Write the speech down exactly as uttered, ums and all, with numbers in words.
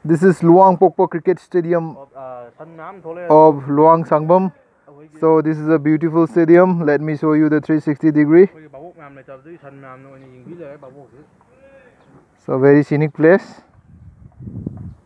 This is Luwangpokpo Cricket Stadium of Luwangsangbam. So this is a beautiful stadium. Let me show you the three sixty degree. So very scenic place.